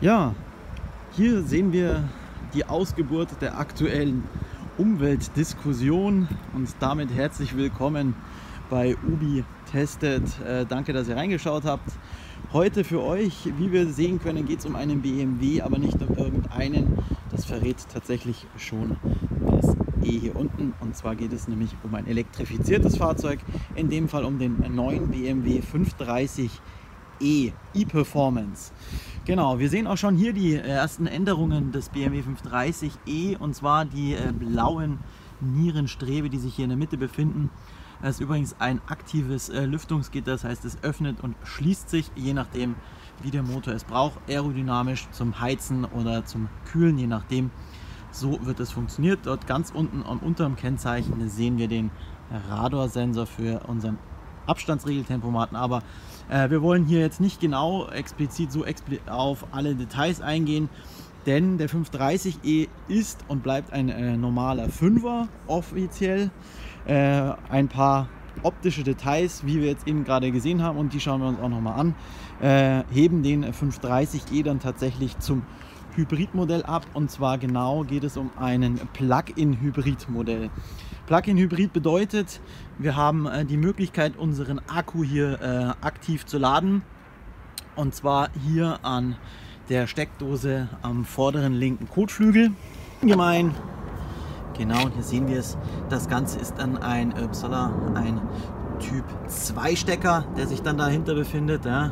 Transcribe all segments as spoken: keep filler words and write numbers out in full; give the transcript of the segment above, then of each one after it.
Ja, hier sehen wir die Ausgeburt der aktuellen Umweltdiskussion und damit herzlich willkommen bei Ubi Testet. Äh, danke, dass ihr reingeschaut habt. Heute für euch, wie wir sehen können, geht es um einen B M W, aber nicht um irgendeinen. Das verrät tatsächlich schon das E hier unten. Und zwar geht es nämlich um ein elektrifiziertes Fahrzeug, in dem Fall um den neuen B M W fünfhundertdreißig e e-Performance. Genau, wir sehen auch schon hier die ersten Änderungen des B M W fünfhundertdreißig e, und zwar die äh, blauen Nierenstrebe, die sich hier in der Mitte befinden. Das ist übrigens ein aktives äh, Lüftungsgitter, das heißt, es öffnet und schließt sich, je nachdem, wie der Motor es braucht, aerodynamisch zum Heizen oder zum Kühlen, je nachdem. So wird es funktioniert. Dort ganz unten am unteren Kennzeichen sehen wir den Radarsensor für unseren Abstandsregeltempomaten, aber äh, wir wollen hier jetzt nicht genau explizit so expli auf alle Details eingehen, denn der fünfhundertdreißig e ist und bleibt ein äh, normaler Fünfer offiziell. Äh, ein paar optische Details, wie wir jetzt eben gerade gesehen haben, und die schauen wir uns auch nochmal an, äh, heben den fünfhundertdreißig e dann tatsächlich zum Hybridmodell ab, und zwar genau geht es um einen Plug-in-Hybrid-Modell. Plug-in-Hybrid bedeutet, wir haben äh, die Möglichkeit, unseren Akku hier äh, aktiv zu laden, und zwar hier an der Steckdose am vorderen linken Kotflügel. Gemein. Genau, und hier sehen wir es. Das Ganze ist dann ein, upsala, ein Typ zwei Stecker, der sich dann dahinter befindet. Ja.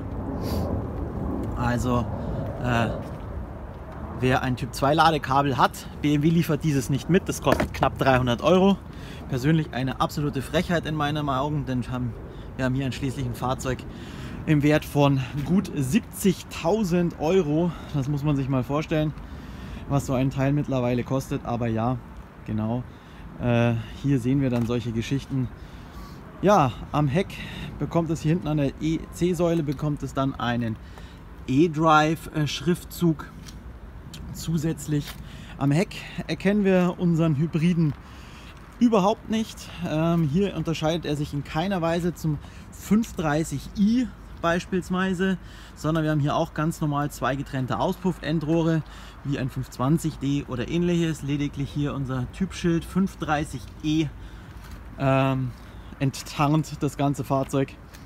Also, äh, wer ein Typ zwei Ladekabel hat, B M W liefert dieses nicht mit, das kostet knapp dreihundert Euro. Persönlich eine absolute Frechheit in meinen Augen, denn wir haben, wir haben hier ein schließlich ein Fahrzeug im Wert von gut siebzigtausend Euro. Das muss man sich mal vorstellen, was so ein Teil mittlerweile kostet. Aber ja, genau, äh, hier sehen wir dann solche Geschichten. Ja, am Heck bekommt es hier hinten an der E C-Säule bekommt es dann einen E-Drive-Schriftzug. Zusätzlich am Heck erkennen wir unseren Hybriden überhaupt nicht. Ähm, hier unterscheidet er sich in keiner Weise zum fünfhundertdreißig i beispielsweise, sondern wir haben hier auch ganz normal zwei getrennte Auspuffendrohre wie ein fünfhundertzwanzig d oder ähnliches. Lediglich hier unser Typschild fünfhundertdreißig e ähm, enttarnt das ganze Fahrzeug.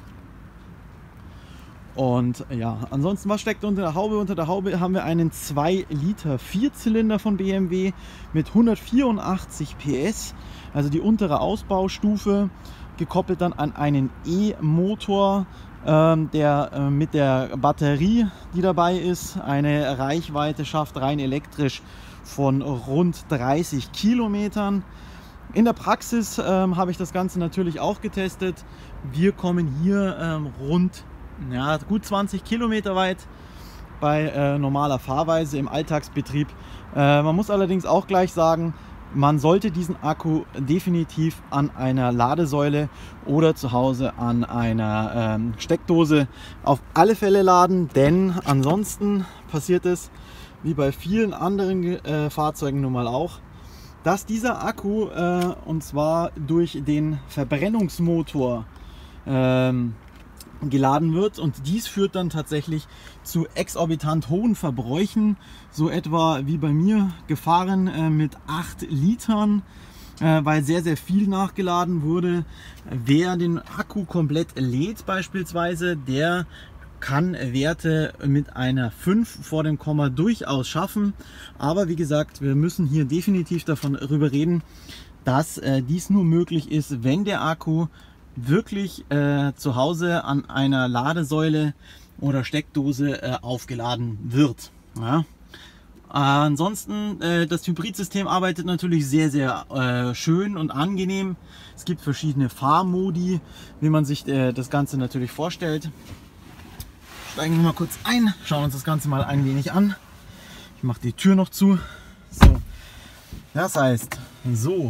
Und ja, ansonsten, was steckt unter der Haube? Unter der Haube haben wir einen zwei Liter Vierzylinder von B M W mit hundertvierundachtzig P S, also die untere Ausbaustufe, gekoppelt dann an einen E-Motor, ähm, der äh, mit der Batterie, die dabei ist, eine Reichweite schafft, rein elektrisch, von rund dreißig Kilometern. In der Praxis ähm, habe ich das Ganze natürlich auch getestet. Wir kommen hier ähm, rund Ja, gut zwanzig Kilometer weit bei äh, normaler Fahrweise im Alltagsbetrieb. Äh, man muss allerdings auch gleich sagen, man sollte diesen Akku definitiv an einer Ladesäule oder zu Hause an einer ähm, Steckdose auf alle Fälle laden, denn ansonsten passiert es, wie bei vielen anderen äh, Fahrzeugen nun mal auch, dass dieser Akku äh, und zwar durch den Verbrennungsmotor ähm, geladen wird, und dies führt dann tatsächlich zu exorbitant hohen Verbräuchen, so etwa wie bei mir gefahren äh, mit acht Litern, äh, weil sehr sehr viel nachgeladen wurde. Wer den Akku komplett lädt beispielsweise, der kann Werte mit einer fünf vor dem Komma durchaus schaffen, aber wie gesagt, wir müssen hier definitiv davon darüber reden, dass äh, dies nur möglich ist, wenn der Akku wirklich äh, zu Hause an einer Ladesäule oder Steckdose äh, aufgeladen wird. Ja. Äh, ansonsten, äh, das Hybridsystem arbeitet natürlich sehr, sehr äh, schön und angenehm. Es gibt verschiedene Fahrmodi, wie man sich äh, das Ganze natürlich vorstellt. Steigen wir mal kurz ein, schauen uns das Ganze mal ein wenig an. Ich mache die Tür noch zu. So. Das heißt, so,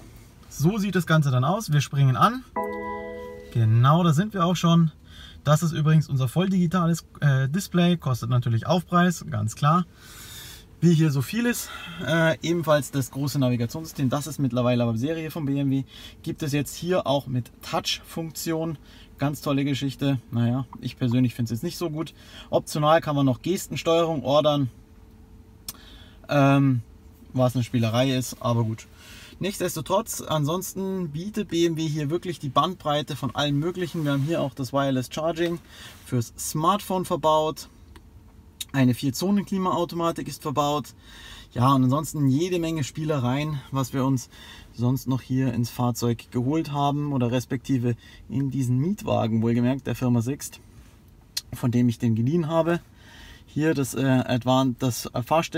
so sieht das Ganze dann aus. Wir springen an. Genau, da sind wir auch schon. Das ist übrigens unser voll digitales äh, Display, kostet natürlich Aufpreis, ganz klar. Wie hier so vieles, äh, ebenfalls das große Navigationssystem, das ist mittlerweile aber Serie von B M W, gibt es jetzt hier auch mit Touch-Funktion. Ganz tolle Geschichte. Naja, ich persönlich finde es jetzt nicht so gut. Optional kann man noch Gestensteuerung ordern, ähm, was eine Spielerei ist, aber gut. Nichtsdestotrotz, ansonsten bietet B M W hier wirklich die Bandbreite von allen möglichen. Wir haben hier auch das Wireless Charging fürs Smartphone verbaut. Eine vier-Zonen-Klimaautomatik ist verbaut. Ja, und ansonsten jede Menge Spielereien, was wir uns sonst noch hier ins Fahrzeug geholt haben oder respektive in diesen Mietwagen, wohlgemerkt, der Firma Sixt, von dem ich den geliehen habe. Hier das, äh, Advanced, das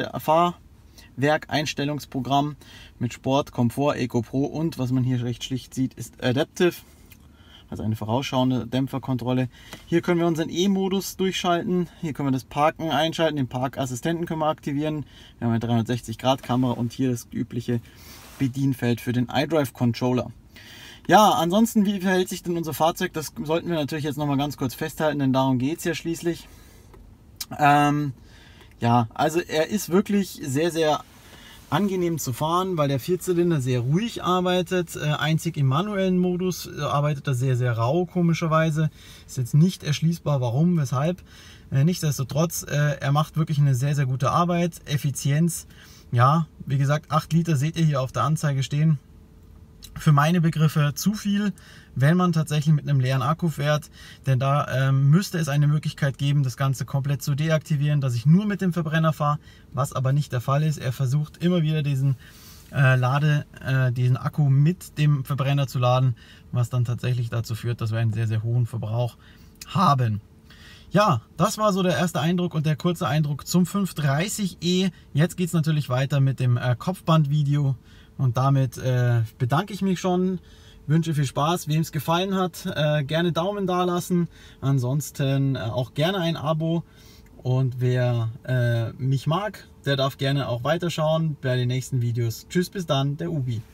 Fahrwerk-Einstellungsprogramm mit Sport, Komfort, Eco Pro und, was man hier recht schlicht sieht, ist Adaptive. Also eine vorausschauende Dämpferkontrolle. Hier können wir unseren E-Modus durchschalten. Hier können wir das Parken einschalten. Den Parkassistenten können wir aktivieren. Wir haben eine dreihundertsechzig Grad Kamera und hier das übliche Bedienfeld für den iDrive Controller. Ja, ansonsten, wie verhält sich denn unser Fahrzeug? Das sollten wir natürlich jetzt noch mal ganz kurz festhalten, denn darum geht es ja schließlich. Ähm, ja, also er ist wirklich sehr, sehr angenehm zu fahren, weil der Vierzylinder sehr ruhig arbeitet. Äh, einzig im manuellen Modus äh, arbeitet er sehr, sehr rau, komischerweise. Ist jetzt nicht erschließbar, warum, weshalb. Äh, nichtsdestotrotz, äh, er macht wirklich eine sehr, sehr gute Arbeit. Effizienz, ja, wie gesagt, acht Liter seht ihr hier auf der Anzeige stehen. Für meine Begriffe zu viel, wenn man tatsächlich mit einem leeren Akku fährt, denn da ähm, müsste es eine Möglichkeit geben, das Ganze komplett zu deaktivieren, dass ich nur mit dem Verbrenner fahre, was aber nicht der Fall ist. Er versucht immer wieder diesen äh, Lade, äh, diesen Akku mit dem Verbrenner zu laden, was dann tatsächlich dazu führt, dass wir einen sehr, sehr hohen Verbrauch haben. Ja, das war so der erste Eindruck und der kurze Eindruck zum fünfhundertdreißig e. Jetzt geht es natürlich weiter mit dem äh, Kopfbandvideo. Und damit äh, bedanke ich mich schon, wünsche viel Spaß, wem es gefallen hat, äh, gerne Daumen da lassen, ansonsten äh, auch gerne ein Abo und wer äh, mich mag, der darf gerne auch weiterschauen bei den nächsten Videos. Tschüss, bis dann, der Ubi.